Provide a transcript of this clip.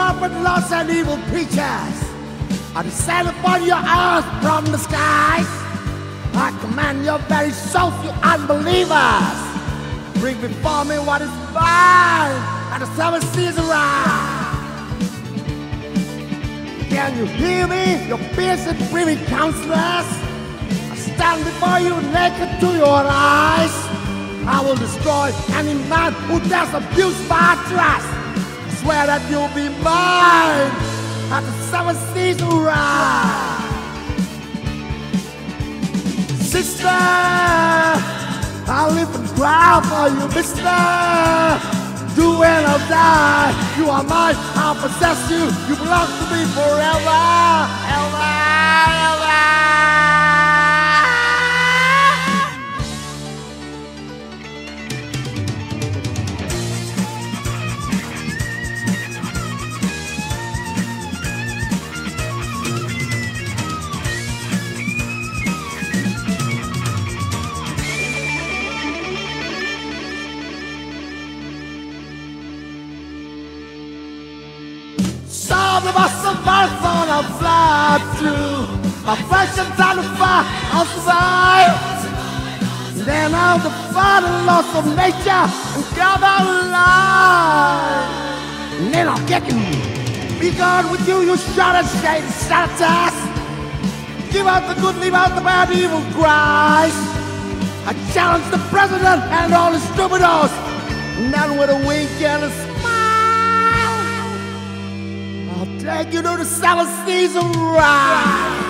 corporate laws and evil preachers are descended upon your earth from the skies. I command your very souls, you unbelievers, bring before me what is mine at the Seven Seas of Rhye. Can you hear me, your piercing, breathing counselors? I stand before you naked to your eyes. I will destroy any man who does abuse my trust. I swear that you'll be mine at the Seven Seas of Rhye. Sister, I'll live and cry for you, mister. Do and I'll die. You are mine, I'll possess you. You belong to me forever, ever, ever. Some of us survive on our fly through. My flesh and time to fire, I'll survive. Then I'll defy the laws of nature and come alive. And then I'll get you. Be gone with you, you shot and shade sanitize. Give out the good, leave out the bad, evil cries. I challenge the president and all his troubadours. And then with a wink and a smile, I'll take you to the Seven Seas of Rhye.